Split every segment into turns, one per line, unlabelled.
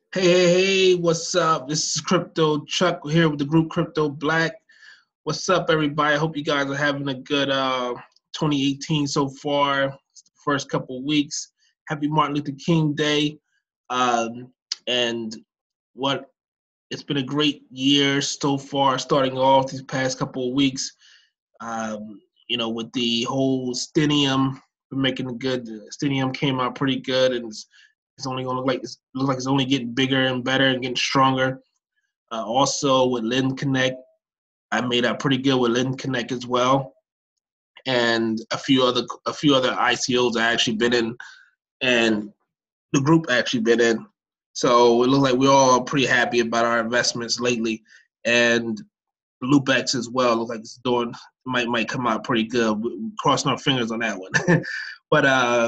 Hey, what's up? This is Crypto Chuck here with the group Crypto Black. What's up, everybody? I hope you guys are having a good 2018 so far. It's the first couple of weeks. Happy Martin Luther King Day. And what it's been a great year so far, starting off these past couple of weeks. With the whole Stinium, we're making a good. Stinium came out pretty good, and it's only going to look like it's only getting bigger and better and getting stronger. Also with Lend Connect, I made out pretty good with Lend Connect as well, and a few other ICOs I actually been in, and the group actually been in. So it looks like we're all pretty happy about our investments lately, and LoopX as well. Looks like it's doing might come out pretty good. We're crossing our fingers on that one. But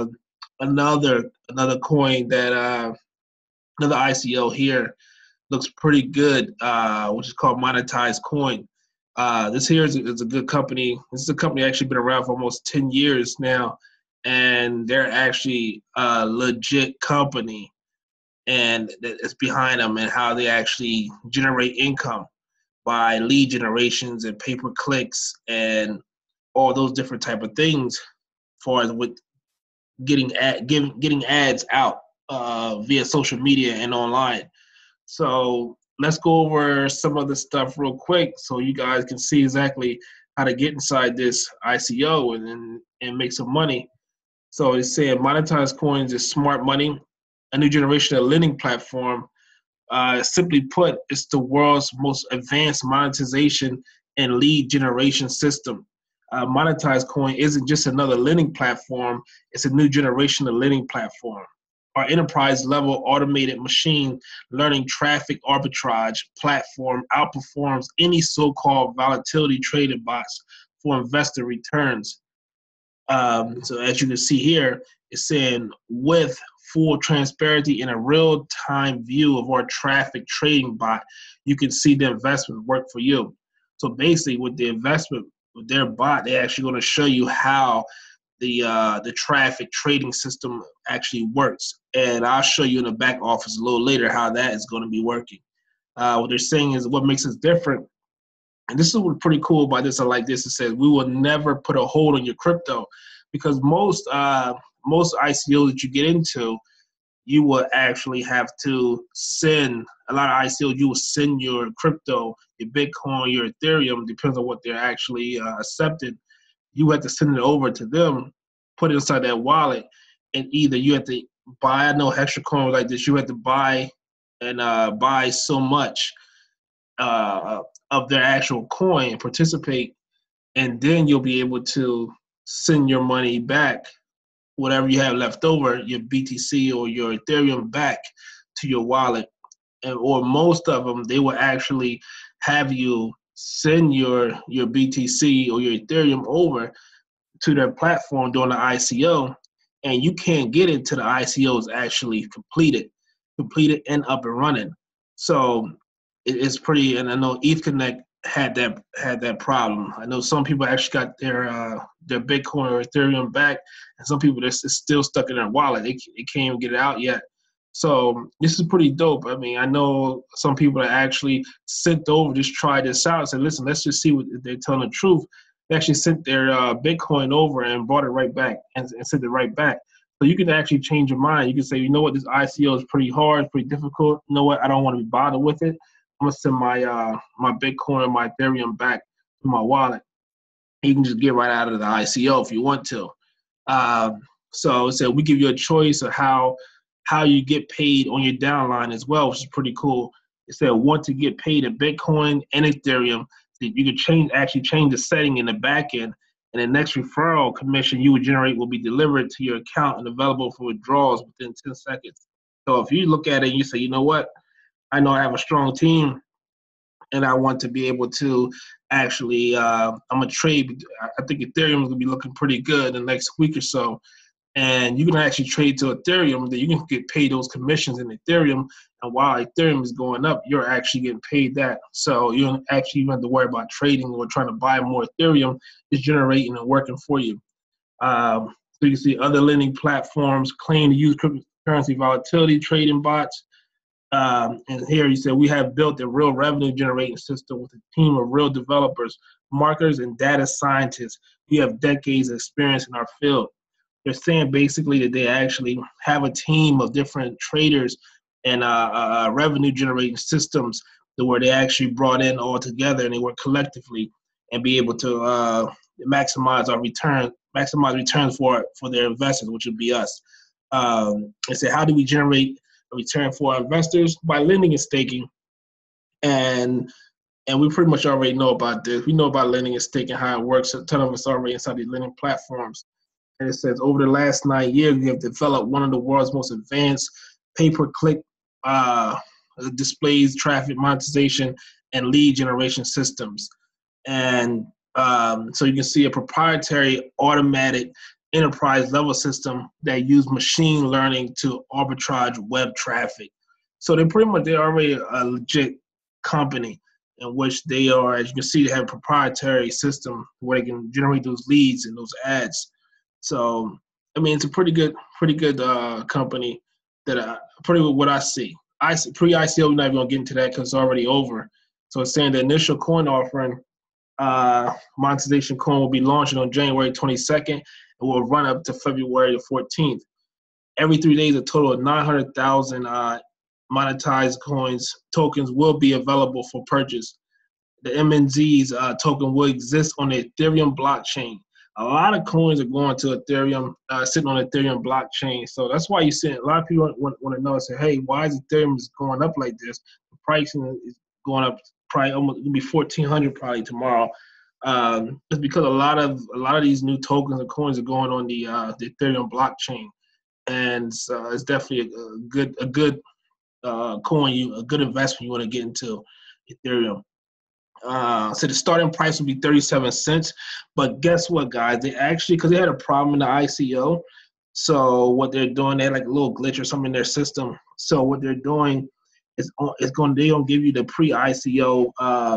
another coin that another ICO here looks pretty good, which is called Monetized Coin. This here is a good company. This is a company actually been around for almost 10 years now, and they're actually a legit company, and it's behind them and how they actually generate income by lead generations and pay per clicks and all those different type of things, as far as with getting ads out via social media and online. So let's go over some of the stuff real quick so you guys can see exactly how to get inside this ICO and make some money. So it's saying monetized coins is smart money, a new generation of lending platform. Simply put, it's the world's most advanced monetization and lead generation system. Monetized Coin isn't just another lending platform, it's a new generation of lending platform. Our enterprise level automated machine learning traffic arbitrage platform outperforms any so called volatility traded bots for investor returns. So as you can see here, it's saying with full transparency and a real-time view of our traffic trading bot, you can see the investment work for you. So basically, with the investment, with their bot, they're actually going to show you how the traffic trading system actually works, and I'll show you in the back office a little later how that is going to be working. What they're saying is what makes us different, and this is what's pretty cool about this. I like this. It says we will never put a hold on your crypto, because most ICOs that you get into, you will actually have to send a lot of ICOs. You will send your crypto, your Bitcoin, your Ethereum, depends on what they're actually accepted. You have to send it over to them, put it inside that wallet, and either you have to buy, I know Hexacoin like this, you have to buy and buy so much uh, of their actual coin, participate, and then you'll be able to send your money back, whatever you have left over, your BTC or your Ethereum back to your wallet. Or most of them, they will actually have you send your BTC or your Ethereum over to their platform during the ICO, and you can't get it till the ICO is actually completed and up and running. So it's pretty. And I know ETHConnect had that problem. I know some people actually got their Bitcoin or Ethereum back, and some people it's still stuck in their wallet. They can't even get it out yet. So this is pretty dope. I mean, I know some people that actually sent over, just tried this out and said, listen, let's just see what they're telling the truth. They actually sent their Bitcoin over and brought it right back and sent it right back. So you can actually change your mind. You can say, you know what, this ICO is pretty hard, it's pretty difficult. You know what, I don't want to be bothered with it. I'm gonna send my Bitcoin, my Ethereum back to my wallet. You can just get right out of the ICO if you want to. So we give you a choice of how you get paid on your downline as well, which is pretty cool. It said want to get paid in Bitcoin and Ethereum. So you can actually change the setting in the back end, and the next referral commission you would generate will be delivered to your account and available for withdrawals within 10 seconds. So if you look at it and you say, you know what, I know I have a strong team and I want to be able to actually, I'm a trade. I think Ethereum is going to be looking pretty good in the next week or so. And you can actually trade to Ethereum, that you can get paid those commissions in Ethereum. And while Ethereum is going up, you're actually getting paid that. So you don't actually even have to worry about trading or trying to buy more Ethereum. It's generating and working for you. So you can see other lending platforms claim to use cryptocurrency volatility trading bots. And here you said, we have built a real revenue generating system with a team of real developers, marketers, and data scientists. We have decades of experience in our field. They're saying basically that they actually have a team of different traders and revenue generating systems to where they actually brought in all together and they work collectively and be able to maximize returns for their investors, which would be us. And say, how do we generate a return for our investors? By lending and staking. And we pretty much already know about this. We know about lending and staking, how it works. A ton of us already inside these lending platforms. And it says, over the last 9 years, we have developed one of the world's most advanced pay-per-click displays, traffic monetization, and lead generation systems. And so you can see a proprietary automatic enterprise level system that use machine learning to arbitrage web traffic. So they're already a legit company in which they are, as you can see, they have a proprietary system where they can generate those leads and those ads. So, I mean, it's a pretty good company that pretty what I see. Pre-ICO, we're not even going to get into that because it's already over. So it's saying the initial coin offering, monetization coin, will be launching on January 22nd and will run up to February the 14th. Every 3 days, a total of 900,000 monetized tokens will be available for purchase. The MNZ's token will exist on the Ethereum blockchain. A lot of coins are going to Ethereum, sitting on the Ethereum blockchain. So that's why you see a lot of people want to know, say, hey, why is Ethereum going up like this? The pricing is going up probably almost, it'll be 1,400 probably tomorrow. It's because a lot of these new tokens and coins are going on the Ethereum blockchain, and so it's definitely a good coin, a good investment you want to get into Ethereum. So the starting price would be 37 cents. But guess what, guys? They actually, because they had a problem in the ICO, so what they're doing, they had like a little glitch or something in their system. So what they're doing is they're gonna give you the pre-ICO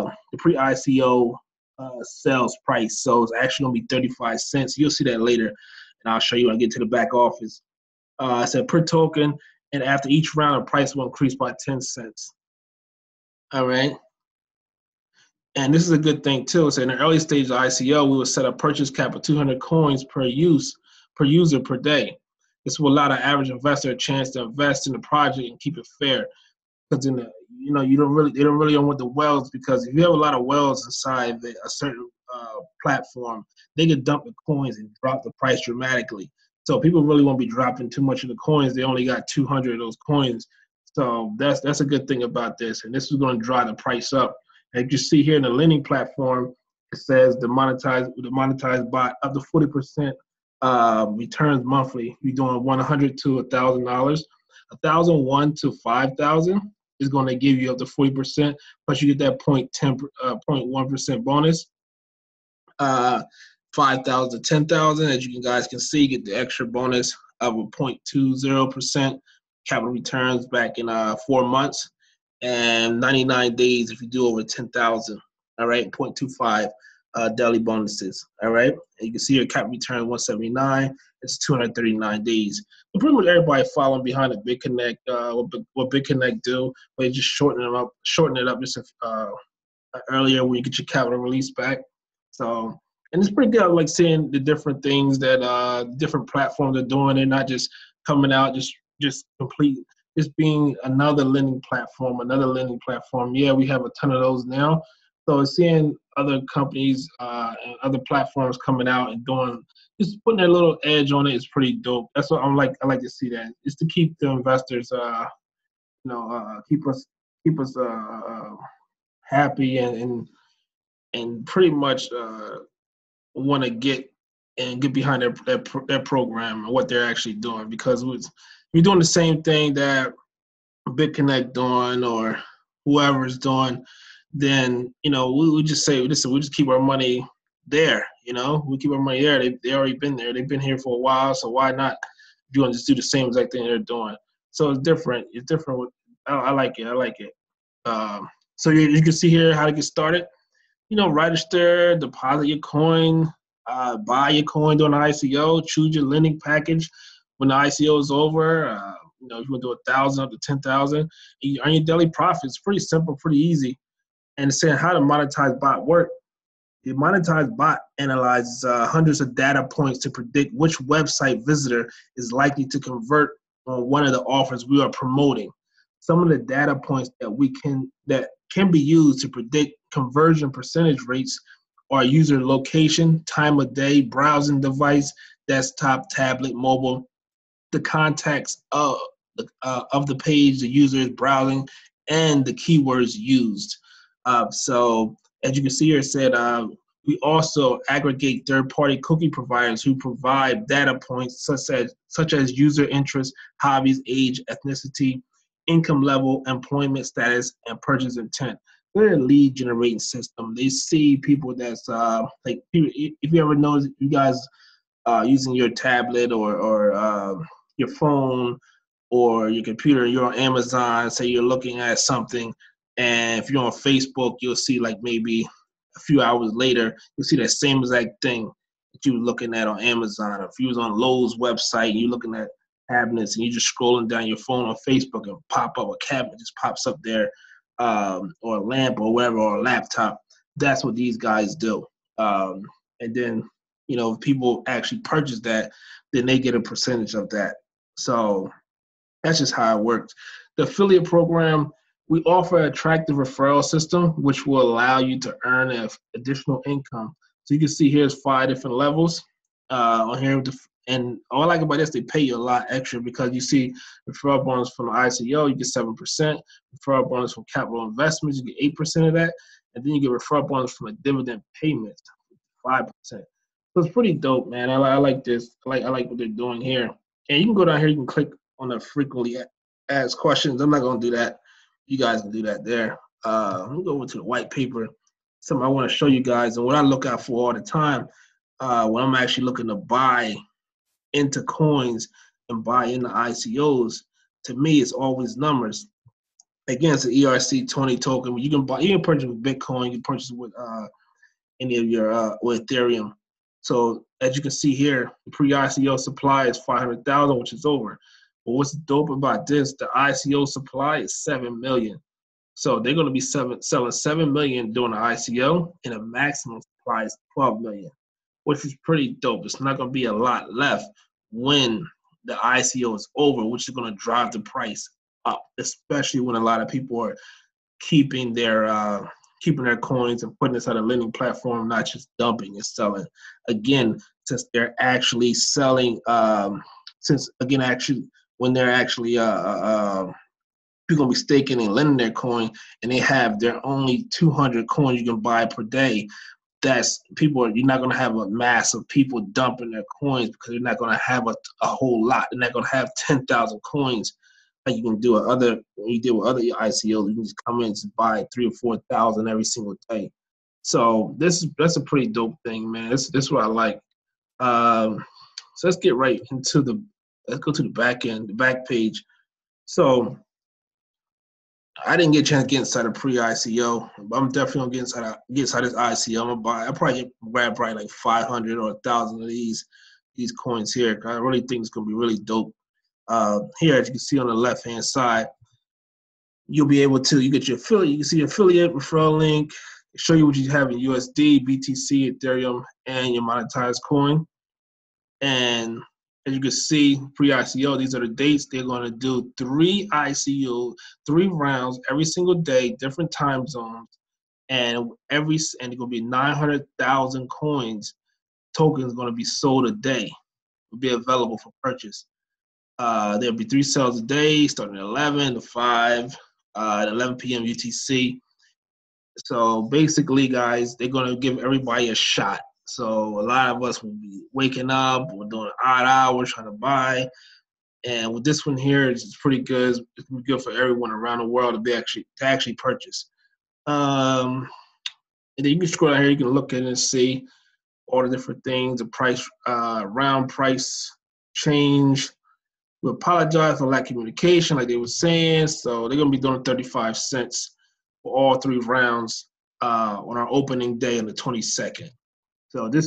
sales price. So it's actually gonna be 35 cents. You'll see that later, and I'll show you when I get to the back office. I said per token, and after each round, the price will increase by 10 cents. All right. And this is a good thing too. So in the early stage of ICO, we will set a purchase cap of 200 coins per user per day. This will allow the average investor a chance to invest in the project and keep it fair. Because they don't really want the whales, because if you have a lot of whales inside a certain platform, they can dump the coins and drop the price dramatically. So people really won't be dropping too much of the coins. They only got 200 of those coins. So that's a good thing about this. And this is going to drive the price up. As you see here in the lending platform, it says the monetized bot up to 40% returns monthly. You're doing $100 to $1,000. 1,001 to 5,000 is going to give you up to 40%. Plus you get that 0.1% bonus. 5,000 to 10,000, as you guys can see, get the extra bonus of a 0.20% capital returns back in 4 months. And 99 days if you do over 10,000, all right, 0.25 daily bonuses, all right. And you can see your cap return 179. It's 239 days. And pretty much everybody following behind the BitConnect. What BitConnect do, they just shorten it up just earlier when you get your capital release back. So, and it's pretty good. I like seeing the different things that different platforms are doing. They're not just coming out just complete. This being another lending platform. Yeah, we have a ton of those now. So seeing other companies and other platforms coming out and just putting their little edge on it is pretty dope. That's what I like to see that. It's to keep the investors, keep us happy and pretty much want to get behind their program and what they're actually doing, because we're doing the same thing that BitConnect doing or whoever's doing, then we just say, listen, we just keep our money there. We keep our money there. They already been there. They've been here for a while, so why not? If you want to just do the same exact thing they're doing, so it's different. It's different. I like it. So you can see here how to get started. Register, deposit your coin, buy your coin during the ICO, choose your lending package when the ICO is over. if you want to do 1,000 up to 10,000, you earn your daily profits. It's pretty simple, pretty easy. And saying how to monetize bot work. The monetized bot analyzes hundreds of data points to predict which website visitor is likely to convert on one of the offers we are promoting. Some of the data points that can be used to predict conversion percentage rates are user location, time of day, browsing device, desktop, tablet, mobile, the context of the page the user is browsing, and the keywords used. So as you can see here, it said we also aggregate third-party cookie providers who provide data points such as user interest, hobbies, age, ethnicity, income level, employment status, and purchase intent. They're a lead generating system. They see people that's like people. If you ever notice, you guys using your tablet or your phone or your computer, you're on Amazon, say you're looking at something, and if you're on Facebook, you'll see like maybe a few hours later, you'll see that same exact thing that you were looking at on Amazon. Or if you was on Lowe's website and you're looking at cabinets and you're just scrolling down your phone on Facebook and pop up a cabinet just pops up there, or a lamp or whatever, or a laptop. That's what these guys do. And then, if people actually purchase that, then they get a percentage of that. So that's just how it works. The affiliate program, we offer an attractive referral system, which will allow you to earn additional income. So you can see here's 5 different levels on here. And all I like about this, they pay you a lot extra because you see referral bonus from the ICO, you get 7%. Referral bonus from capital investments, you get 8% of that. And then you get referral bonus from a dividend payment, 5%. So it's pretty dope, man. I like this. I like what they're doing here. And you can go down here, you can click on the frequently asked questions. I'm not going to do that. You guys can do that there. Let me go over to the white paper. Something I want to show you guys and what I look out for all the time when I'm actually looking to buy into coins and buy into ICOs. To me, it's always numbers. Again, it's an ERC20 token. You can purchase with Bitcoin. You can purchase with any of your with Ethereum. So as you can see here, the pre-ICO supply is 500,000, which is over. But what's dope about this, the ICO supply is 7 million. So they're going to be selling 7 million during the ICO, and the maximum supply is 12 million, which is pretty dope. It's not going to be a lot left when the ICO is over, which is going to drive the price up, especially when a lot of people are keeping their coins and putting this on a lending platform, not just dumping and selling. Again, since they're actually selling, when they're actually people gonna be staking and lending their coin, and they have their only 200 coins you can buy per day. You're not gonna have a mass of people dumping their coins because you're not gonna have a whole lot. They're not gonna have 10,000 coins like you can do when you deal with other ICOs. You can just come in and buy 3,000 or 4,000 every single day. So that's a pretty dope thing, man. This is what I like. So let's get right into let's go to the back end, the back page. So I didn't get a chance to get inside a pre-ICO, but I'm definitely gonna get inside this ICO. I'm gonna buy. I probably grab like 500 or 1,000 of these coins here. I really think it's gonna be really dope. Here, as you can see on the left-hand side, you get your affiliate. You can see your affiliate referral link. Show you what you have in USD, BTC, Ethereum, and your monetized coin. And as you can see, pre-ICO, these are the dates. They're going to do 3 rounds every single day, different time zones, and they're going to be 900,000 tokens going to be sold a day, will be available for purchase. There'll be 3 sales a day, starting at 11 to 5, at 11 p.m. UTC. So basically, guys, they're going to give everybody a shot. So a lot of us will be waking up, we're doing odd hours trying to buy. And with this one here, it's pretty good. It's good for everyone around the world to actually purchase. And then you can scroll down here, you can look at it and see all the different things, the price, round price change. We apologize for lack of communication, like they were saying. So they're going to be doing 35 cents for all 3 rounds on our opening day on the 22nd. So I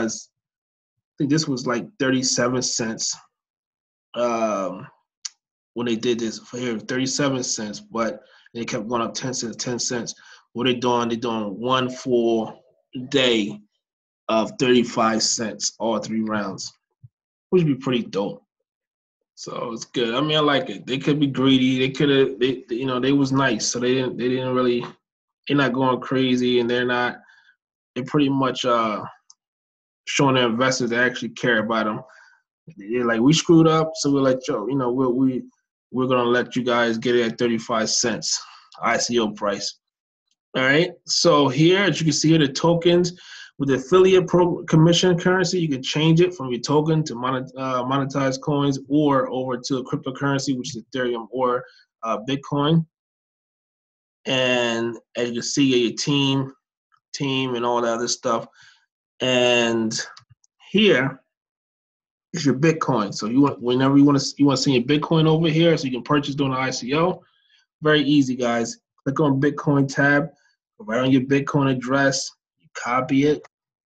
think this was like 37 cents when they did this for here, 37 cents, but they kept going up 10 cents, 10 cents. What they're doing one full day of 35 cents, all 3 rounds, which would be pretty dope. So it's good. I mean, I like it. They could be greedy. They could have, they was nice. So they didn't really, they're not going crazy, and they're pretty much showing their investors they actually care about them. They're like, we screwed up, so we'll let you, we're gonna let you guys get it at 35 cents ICO price. All right. So here, as you can see here, the tokens with the affiliate commission currency, you can change it from your token to monetize coins or over to a cryptocurrency, which is Ethereum or Bitcoin. And as you can see, your team and all that other stuff. And here is your Bitcoin. So whenever you want to send your Bitcoin over here, so you can purchase during the ICO. Very easy, guys. Click on Bitcoin tab, go right on your Bitcoin address, you copy it,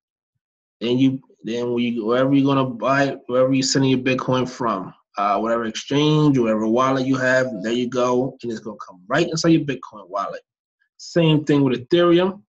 wherever you're gonna buy it, wherever you're sending your Bitcoin from, whatever exchange, whatever wallet you have, there you go, and it's gonna come right inside your Bitcoin wallet. Same thing with Ethereum.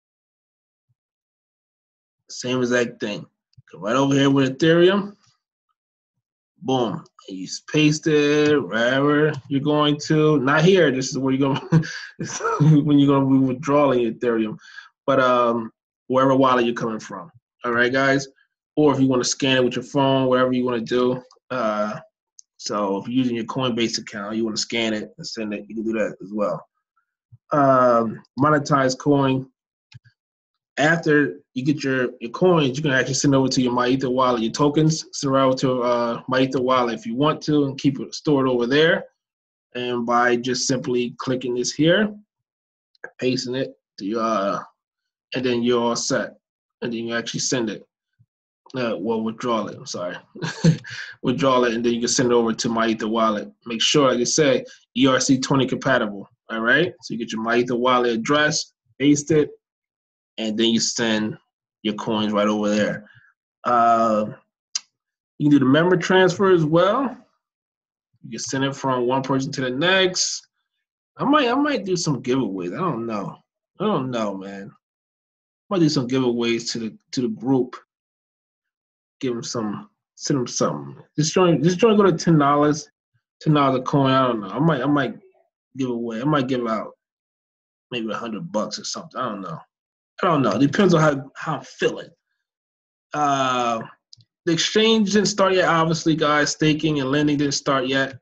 Same exact thing. Go right over here with Ethereum. Boom. And you paste it wherever you're going to. Not here. This is where you're going when you're going to be withdrawing Ethereum. But wherever wallet you're coming from. All right, guys. Or if you want to scan it with your phone, whatever you want to do. So if you're using your Coinbase account, you want to scan it and send it, you can do that as well. Monetize coin. After you get your coins, you can actually send over to your MyEther wallet, your tokens, send over to MyEther wallet if you want to, and keep it stored over there. And by just simply clicking this here, pasting it to your, and then you're all set. And then you actually send it. Withdraw it. I'm sorry. Withdraw it, and then you can send it over to MyEther wallet. Make sure, like I say, ERC20 compatible. All right. So you get your MyEther wallet address, paste it, and then you send your coins right over there. You can do the member transfer as well. You can send it from one person to the next. I might do some giveaways. I don't know, man. I might do some giveaways to the group. Give them some, send them something. Just join go to $10 a coin. I don't know. I might give away. I might give out maybe $100 or something. I don't know. It depends on how I'm feeling. The exchange didn't start yet, obviously, guys. Staking and lending didn't start yet.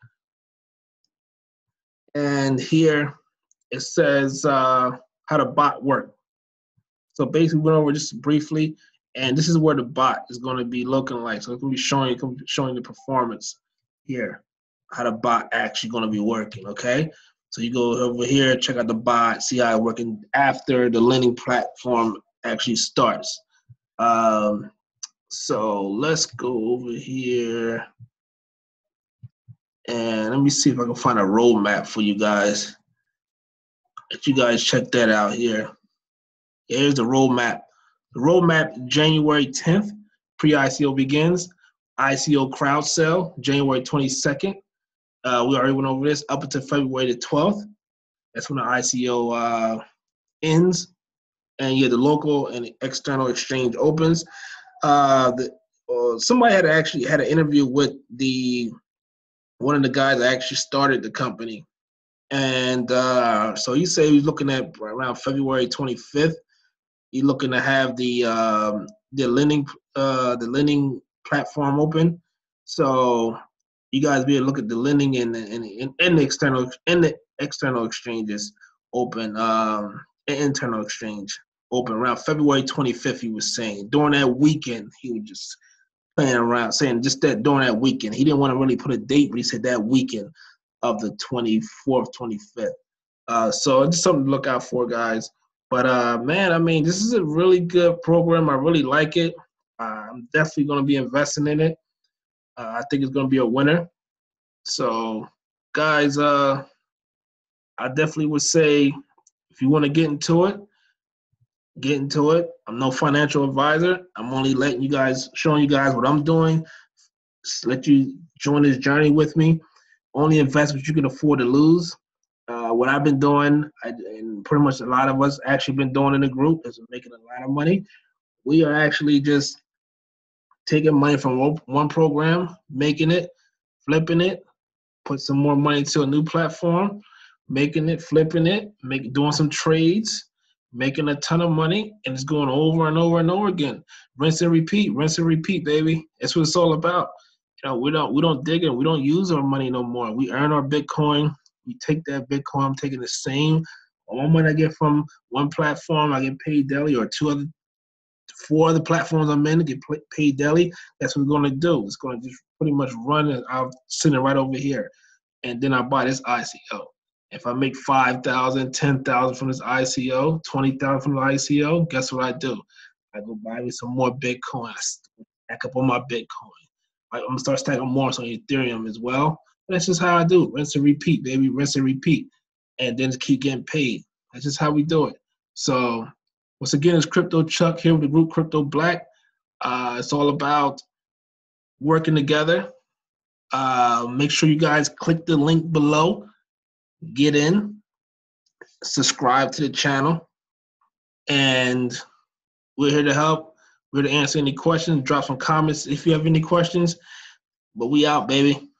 And here it says how the bot work. So basically, we went over just briefly, and this is where the bot is going to be looking like. So it's going to be showing the performance here, how the bot actually going to be working. Okay. So you go over here, check out the bot, see how it's working after the lending platform actually starts. So let's go over here and let me see if I can find a roadmap for you guys. Let you guys check that out here. Here's the roadmap. The roadmap, January 10th, pre-ICO begins. ICO crowd sale, January 22nd. We already went over this, up until February the 12th. That's when the ICO ends. And yeah, the local and external exchange opens. Somebody had an interview with one of the guys that actually started the company. And so he said he's looking at around February 25th. He's looking to have the lending platform open. So you guys be able to look at the lending and the external exchanges open, internal exchange open around February 25th. He was saying during that weekend he was just playing around, saying just that during that weekend. He didn't want to really put a date, but he said that weekend of the 24th, 25th. So it's something to look out for, guys. But man, I mean, this is a really good program. I really like it. I'm definitely going to be investing in it. I think it's going to be a winner. So, guys, I definitely would say if you want to get into it, get into it. I'm no financial advisor. I'm only showing you guys what I'm doing. Just let you join this journey with me. Only invest what you can afford to lose. What I've been doing, and pretty much a lot of us actually been doing in the group, is making a lot of money. We are actually just taking money from one program, making it, flipping it, put some more money to a new platform, making it, flipping it, doing some trades, making a ton of money, and it's going over and over and over again. Rinse and repeat, baby. That's what it's all about. We don't dig in. We don't use our money no more. We earn our Bitcoin. We take that Bitcoin. I'm taking the same. All money I get from one platform, I get paid daily, or 4 other platforms I'm in to get paid daily. That's what we're going to do. It's going to just pretty much run, and I'm sitting right over here. And then I buy this ICO. If I make 5,000, 10,000 from this ICO, 20,000 from the ICO, guess what I do? I go buy me some more Bitcoin. I stack up on my Bitcoin. I'm going to start stacking more on Ethereum as well. That's just how I do it. Rinse and repeat, baby. Rinse and repeat. And then just keep getting paid. That's just how we do it. So once again, it's Crypto Chuck here with the group Crypto Black. It's all about working together. Make sure you guys click the link below. Get in. Subscribe to the channel. And we're here to help. We're here to answer any questions. Drop some comments if you have any questions. But we out, baby.